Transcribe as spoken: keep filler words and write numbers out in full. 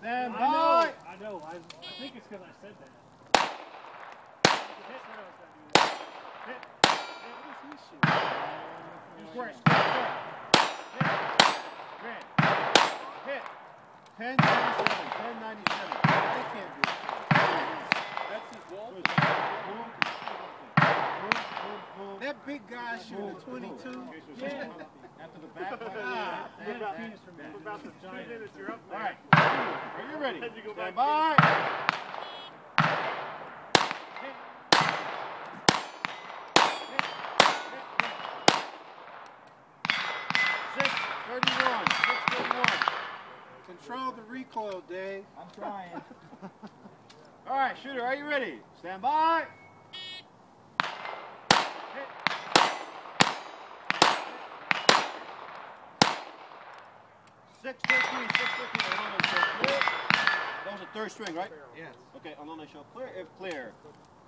Stand by. I know. I know. I, I think it's because I said that. Hit. Hit. Hey, what is this shit? Just work. Hit. Hit. ten ninety-seven. ten ninety-seven. They can't do it. That's his wall. That big guy shooting a twenty-two. Yeah. After the back. Ah, What about penis from that? What about the giant? Two minutes, you're up there. All right. Are you ready? Stand by. six thirty-one. six thirty-one. Control the recoil, Dave. I'm trying. All right, shooter, are you ready? Stand by. six fifteen, six fifteen, Alona show clear. That was a third string, right? Yes. Okay, Alona show clear if clear.